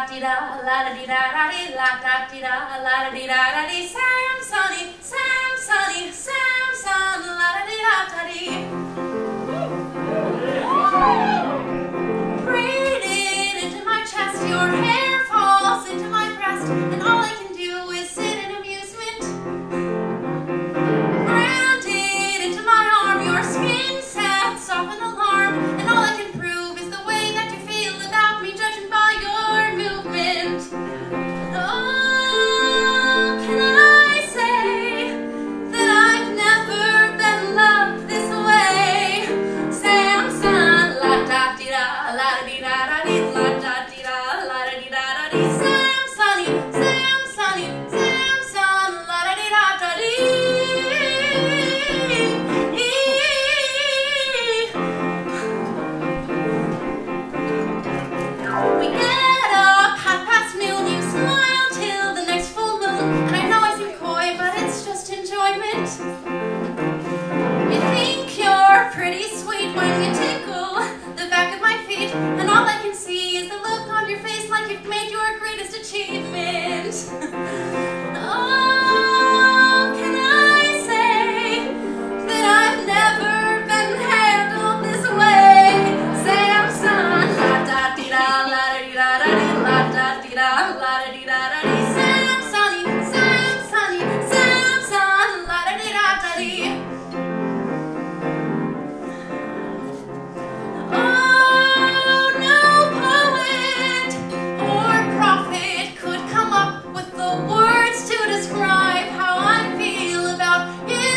di da, la da di da da di, la da di da, la da di da da di. Samson, Samson, la da di da da di. Braided into my chest, your hair falls into my breast, and all I can do is sit in amusement. Branded into my arm, your skin sets off an alarm, and all I can prove is the way that you feel about me, judging by your movement. Oh, can I say that I've never been loved this way? Samson, la da di da, la da di da da di, la da di da, la da di da da di. Samson, la da di da da di. We get up noon, you smile till the next full moon, and I know I seem coy, but it's just enjoyment. You think you're pretty sweet when you tickle the back of my feet, and all I can see is the look on your face like you've made your greatest achievement. Oh, can I say that I've never been handled this way? Samson, la da di da, la da di da da di, la da di da, la da di da da di. Samson, la da di da da di. Oh, no poet or prophet could come up with the words to describe how I feel about you.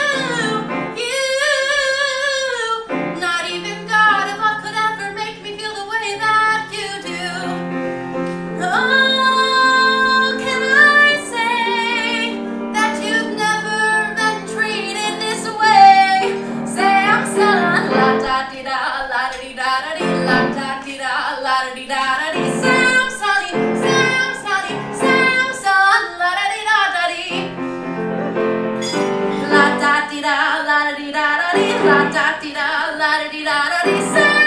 Not even God above could ever make me feel the way that you do. Oh, can I say that you've never been treated this way? Samson, la da di da, la da di da da di, la da di da, la da di da da di. Samson, la da di da da di. La da di da, la da di da da di, la da di da, la da di da da di.